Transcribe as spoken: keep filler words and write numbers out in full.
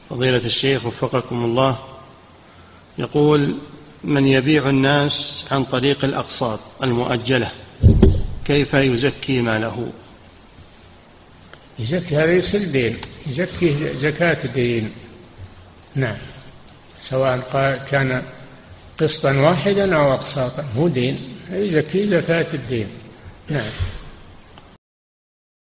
فضيلة الشيخ وفقكم الله، يقول: من يبيع الناس عن طريق الأقساط المؤجلة كيف يزكي ماله؟ يزكي، هذا يصير دين، يزكي زكاة دين. نعم، سواء كان قسطا واحدا أو أقساطا، هو دين، يزكي زكاة الدين. نعم.